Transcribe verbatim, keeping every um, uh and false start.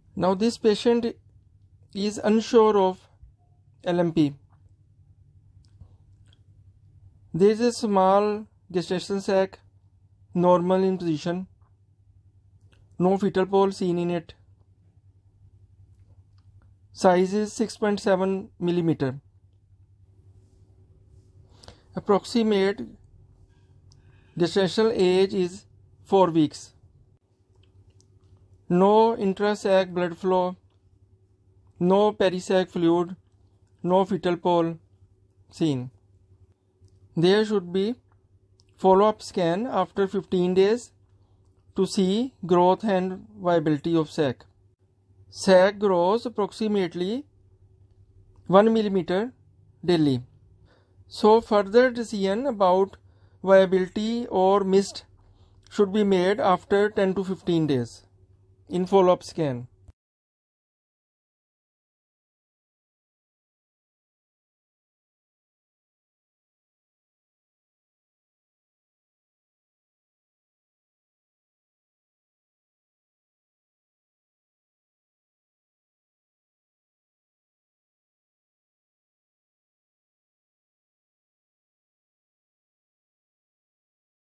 Now this patient is unsure of L M P. There is a small gestational sac, normal in position, no fetal pole seen in it. Size is six point seven millimeter. Approximate gestational age is four weeks. No intra-sac blood flow, no peri-sac fluid, no fetal pole seen. There should be follow-up scan after fifteen days to see growth and viability of sac. Sac grows approximately one millimeter daily. So further decision about viability or missed should be made after ten to fifteen days in follow-up scan.